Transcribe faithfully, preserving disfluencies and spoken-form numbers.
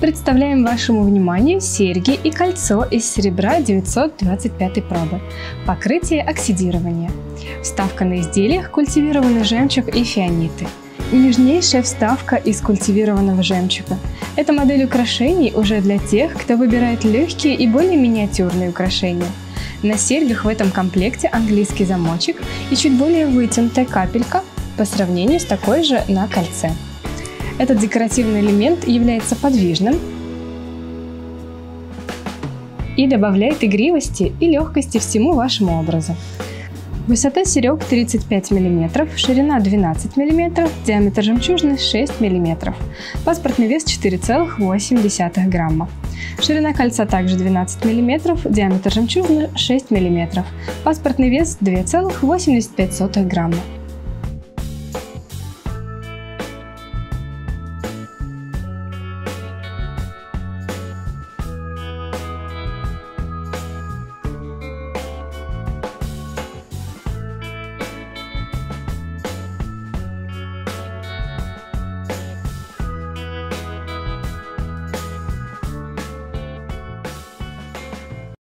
Представляем вашему вниманию серьги и кольцо из серебра девятьсот двадцать пятой пробы. Покрытие оксидирования. Вставка на изделиях культивированный жемчуг и фианиты. Нежнейшая вставка из культивированного жемчуга. Это модель украшений уже для тех, кто выбирает легкие и более миниатюрные украшения. На серьгах в этом комплекте английский замочек и чуть более вытянутая капелька по сравнению с такой же на кольце. Этот декоративный элемент является подвижным и добавляет игривости и легкости всему вашему образу. Высота серег тридцать пять миллиметров, ширина двенадцать миллиметров, диаметр жемчужины шесть миллиметров, паспортный вес четыре целых восемь десятых грамма. Ширина кольца также двенадцать миллиметров, диаметр жемчужины шесть миллиметров, паспортный вес два целых восемьдесят пять сотых грамма.